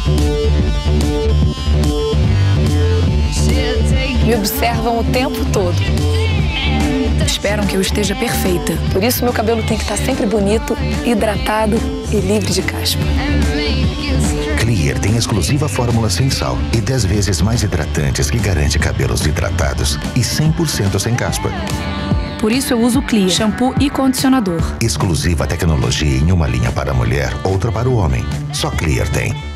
Me observam o tempo todo. Esperam que eu esteja perfeita. Por isso, meu cabelo tem que estar sempre bonito, hidratado e livre de caspa. Clear tem exclusiva fórmula sem sal e 10 vezes mais hidratantes que garante cabelos hidratados e 100% sem caspa. Por isso eu uso Clear, shampoo e condicionador. Exclusiva tecnologia em uma linha para a mulher, outra para o homem. Só Clear tem.